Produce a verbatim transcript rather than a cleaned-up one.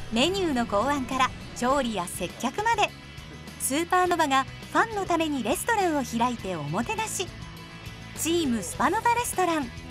メニューの考案から調理や接客まで、スーパーノヴァがファンのためにレストランを開いておもてなし。チームスパノヴァレストラン。